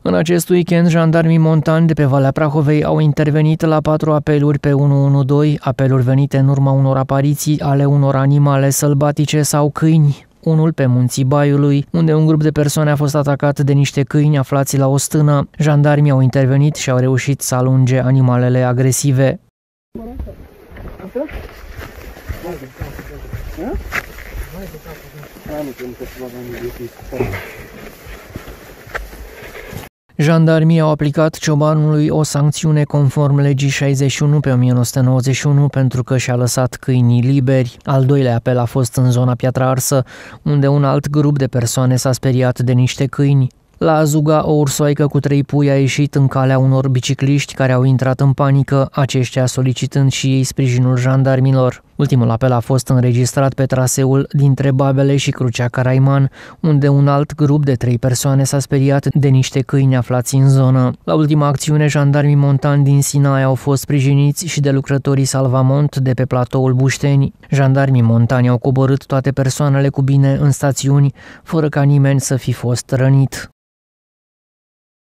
În acest weekend, jandarmii montani de pe Valea Prahovei au intervenit la 4 apeluri pe 112, apeluri venite în urma unor apariții ale unor animale sălbatice sau câini. Unul pe munții Baiului, unde un grup de persoane a fost atacat de niște câini aflați la o stână. Jandarmii au intervenit și au reușit să alunge animalele agresive. Jandarmii au aplicat ciobanului o sancțiune conform legii 61 pe 1991 pentru că și-a lăsat câinii liberi. Al doilea apel a fost în zona Piatra Arsă, unde un alt grup de persoane s-a speriat de niște câini. La Azuga, o ursoaică cu 3 pui a ieșit în calea unor bicicliști care au intrat în panică, aceștia solicitând și ei sprijinul jandarmilor. Ultimul apel a fost înregistrat pe traseul dintre Babele și Crucea Caraiman, unde un alt grup de 3 persoane s-a speriat de niște câini aflați în zonă. La ultima acțiune, jandarmii montani din Sinaia au fost sprijiniți și de lucrătorii Salvamont de pe platoul Bușteni. Jandarmii montani au coborât toate persoanele cu bine în stațiuni, fără ca nimeni să fi fost rănit.